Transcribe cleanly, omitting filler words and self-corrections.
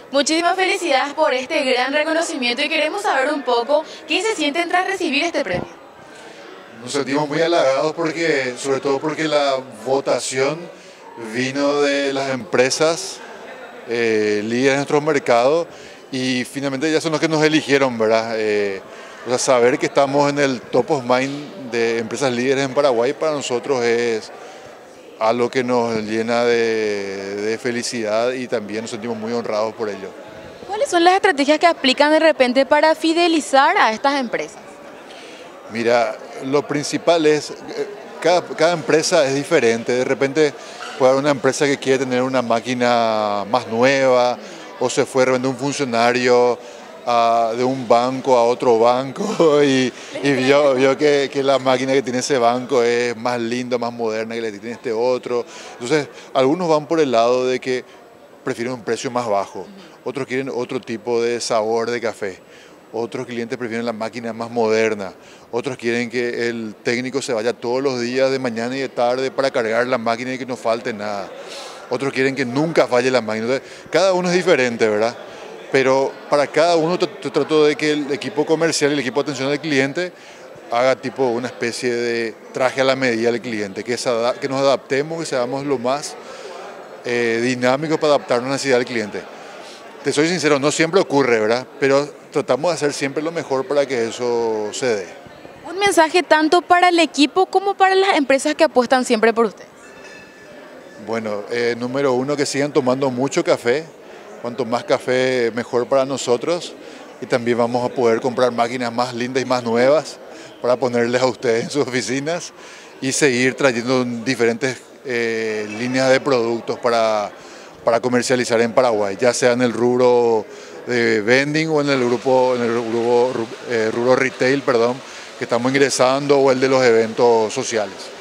Muchísimas felicidades por este gran reconocimiento y queremos saber un poco qué se sienten tras recibir este premio. Nos sentimos muy halagados sobre todo porque la votación vino de las empresas líderes de nuestro mercado y finalmente ya son los que nos eligieron, ¿verdad? O sea, saber que estamos en el top of mind de empresas líderes en Paraguay para nosotros es algo que nos llena de felicidad y también nos sentimos muy honrados por ello. ¿Cuáles son las estrategias que aplican de repente para fidelizar a estas empresas? Mira, lo principal es, cada empresa es diferente. De repente puede haber una empresa que quiere tener una máquina más nueva o se fue de repente un funcionario de un banco a otro banco y vio que la máquina que tiene ese banco es más linda, más moderna que la que tiene este otro. Entonces, algunos van por el lado de que prefieren un precio más bajo, otros quieren otro tipo de sabor de café. Otros clientes prefieren la máquina más moderna, otros quieren que el técnico se vaya todos los días de mañana y de tarde para cargar la máquina y que no falte nada. Otros quieren que nunca falle la máquina. Entonces, cada uno es diferente, ¿verdad? Pero para cada uno trato de que el equipo comercial y el equipo de atención al cliente haga tipo una especie de traje a la medida del cliente, que nos adaptemos, que seamos lo más dinámicos para adaptarnos a la necesidad del cliente. Te soy sincero, no siempre ocurre, ¿verdad? Pero tratamos de hacer siempre lo mejor para que eso se dé. Un mensaje tanto para el equipo como para las empresas que apuestan siempre por usted. Bueno, número uno, que sigan tomando mucho café. Cuanto más café, mejor para nosotros. Y también vamos a poder comprar máquinas más lindas y más nuevas para ponerles a ustedes en sus oficinas y seguir trayendo diferentes líneas de productos para comercializar en Paraguay, ya sea en el rubro de vending o en el rubro retail, perdón, que estamos ingresando, o el de los eventos sociales.